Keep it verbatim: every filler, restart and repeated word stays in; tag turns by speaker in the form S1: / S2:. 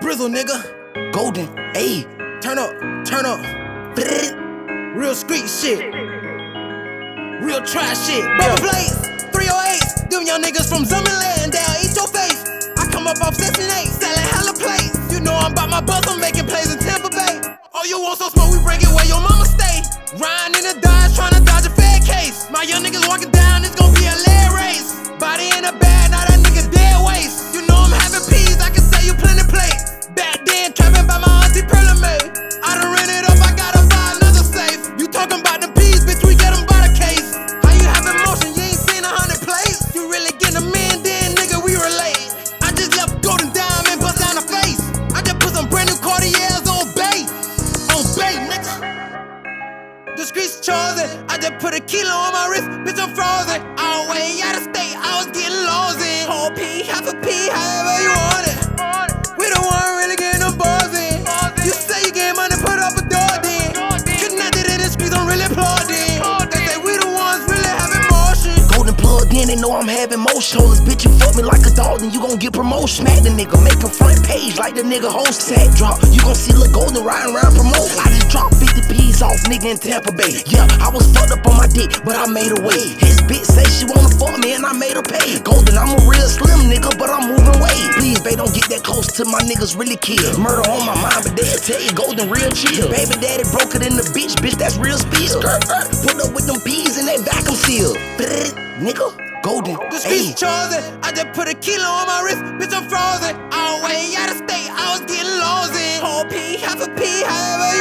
S1: Brizzle, nigga. Golden, ayy. Turn up, turn up. Real street shit. Real trash shit. Bubba Blaze, three oh eights. Them young niggas from Zummerland, they'll eat your face. I come up off Section eight, selling hella plates. You know I'm about my buzz, I'm making plays in Tampa Bay. Oh, you want some smoke, we bring it where your mama stay. Riding in the Dodge, trying to dodge a Fed case. My young niggas walking down, it's gonna be a leg race. Body in a bag, now that nigga dead waste. You know I'm having peas, I can sell you plenty plates. Back then, trapping by my auntie Perla May. I done ran it up, I gotta buy another safe. You talking about the peas, bitch, we get them by the case. How you having motion, you ain't seen a hundred plays. You really getting a man, then nigga, we relate. I just left Golden Diamond, bust down the face. I just put some brand new Cartiers on Bay. On Bay, nigga. The streets chosen, I just put a kilo on my wrist, bitch, I'm frozen. All way out of state, I was getting lost in. Whole P, half a P, however you want it. We don't want really getting them balls in. You say you get money, put up a door then. Connected in the streets, I'm really plugged in. They say we the ones really having motion. Golden plugged in, they know I'm having motion. Told this bitch you fuck me like a dog, then you gon' get promotion. Smack the nigga, make him front page like the nigga host. Sack drop, you gon' see Lil Golden riding around promote. I just dropped fifty P's off nigga in Tampa Bay. Yeah, I was fucked up on my dick, but I made a way. His bitch say she wanna fuck me and I made her pay. Golden, I'm a real slim nigga, but I'm moving weight. Please, babe, don't get that close to my niggas really kill. Murder on my mind, but they'll tell you Golden real chill. Baby daddy broke it in the bitch, bitch, that's real spill. Put up with them peas and they vacuum seal. Nigga, Golden, the streets chosen, I just put a kilo on my wrist, bitch, I'm frozen. All way out of state, I was getting lost in. Whole P, half a P, however